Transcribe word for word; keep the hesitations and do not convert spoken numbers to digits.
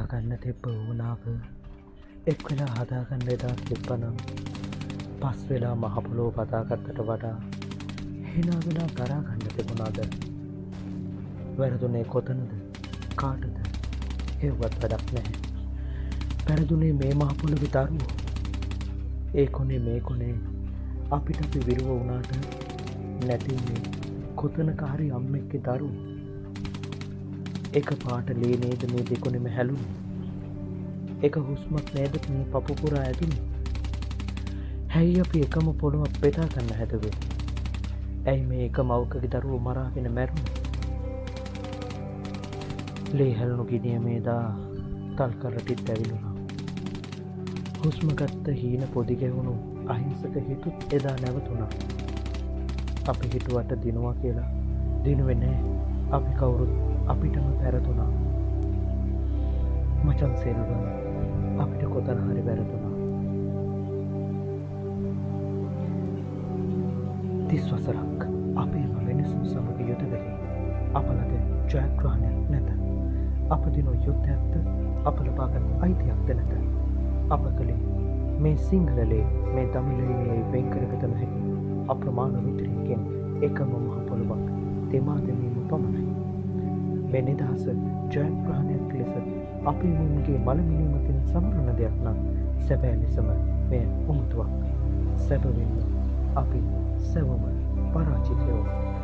හදාගන්න තිබ්බ වුණාව එක් වෙලා හදාගන්න එදා තිබ්බනම් පස් වෙලා මහපොලෝ පදාගත්තට වඩා හිනා වෙලා දරාගන්න තිබුණාද? වැරදුනේ කොතනද? කාටද? ඒවත් වැඩක් නැහැ. පැරදුනේ මේ මහපොළොවේ දරුවෝ. ඒ කොනේ මේ කොනේ අපිට අපි විරුව වුණාට නැතිනේ කොතනක හරි අම්මෙක්ගේ දරුවෝ. එක පාට ලේ නේද මේ දෙකොනෙම හැලුනේ. එක හුස්මක් නේද මේ පපු පුරා ඇදුනේ. හැයි අපි එකම පොළොවක් බෙදා ගන්න හැදුවේ. ඇයි මේ එක මවකගේ දරුවෝ මරාගෙන මැරුණේ? ලේ හැලුණු ගිනිය මේදා තල් කරටිත් ඇවිලුණා. හුස්ම ගත්ත හීන පොදි ගැවුණු අහිංසක හිතුත් එදා නැවතුණා. අපි හිතුවට දිනුවා කියලා දිනුවේ නෑ. අපි කවුරුත් අපිටම පැරතුණා. මචං සෙල්වම් අපිට කොතන හරි වැරදුනා. තිස් වසරක් අපේම වෙනසුන් සමග යුද වෙලේ අපලද ජයග්‍රහණයක් නැත. අප දිනු යුද්ධයක්ද අප ලබාගත් අයිතියක්ද නැත. අප කළේ මේ සිංහලලේ මේ දමිලේ වෙන් කරගත නොහැකි අප්‍රමාණ රුධිරයකින් එකම මහ පොළොවක් තෙමා දැමීම පමණයි. මේ නිදහස ජයග්‍රහණයක් ලෙස අපේ මුන්ගේ මළමිනීමකින් සමරන දෙයක් නම් සැබෑ ලෙසම මෙය උමුතුවක්. සැබවින්ම අපි සැවම පරාජිතයෝ.